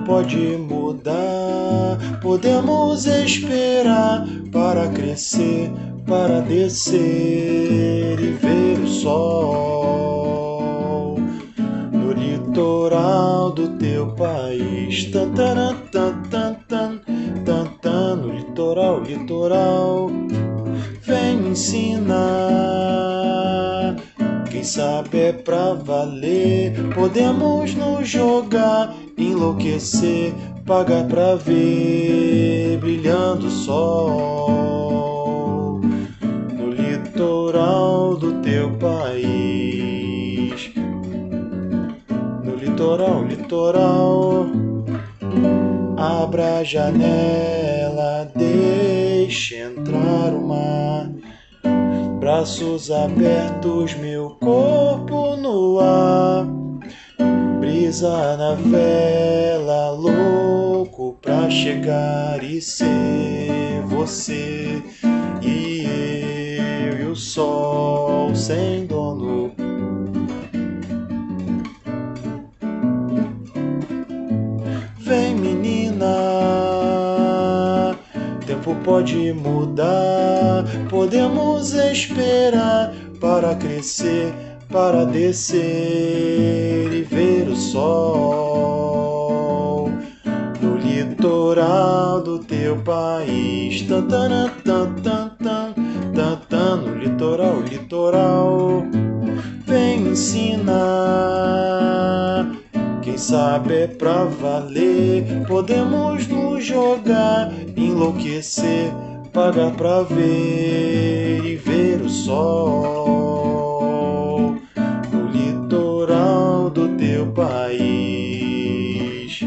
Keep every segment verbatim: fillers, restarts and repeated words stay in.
pode mudar. Podemos esperar para crescer, para descer e ver o sol no litoral do teu país. Tan, tan, tan, tan, tan, tan, tan, no litoral, litoral. Vem me ensinar. Quem sabe é pra valer. Podemos nos jogar, enlouquecer, pagar pra ver brilhando o sol no litoral do teu país. No litoral, litoral. Abra a janela, deixe entrar o mar. Braços abertos, meu corpo no ar. Brisa na vela, louco pra chegar e ser você e eu e o sol sem dono. Vem, menina, tempo pode mudar. Podemos esperar para crescer, para descer e ver o sol no litoral do teu país. Tan, tan, tan, tan, tan, tan, tan, no litoral, litoral. Vem me ensinar. Quem sabe é pra valer. Podemos nos jogar, enlouquecer, pagar pra ver e ver o sol no litoral do teu país.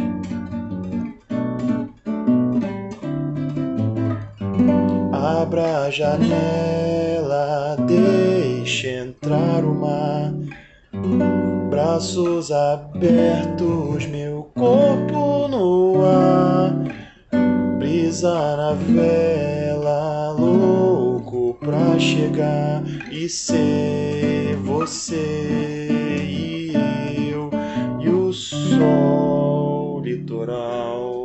Abra a janela, deixe entrar o mar. Braços abertos, meu corpo no ar. Brisa na vela, louco pra chegar e ser você e eu e o sol litoral.